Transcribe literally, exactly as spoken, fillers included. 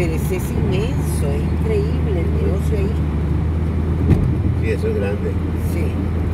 Pero ese es inmenso, es increíble el negocio ahí. Sí, eso es grande. Sí.